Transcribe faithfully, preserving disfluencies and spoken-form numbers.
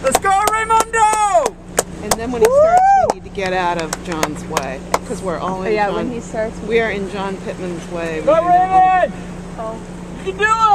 Let's go, Raimundo! And then when he starts, we need to get out of John's way because we're all in. Oh, yeah, John, when he starts, we are in John Pittman's way. Go, Raymond! Oh. You can do it!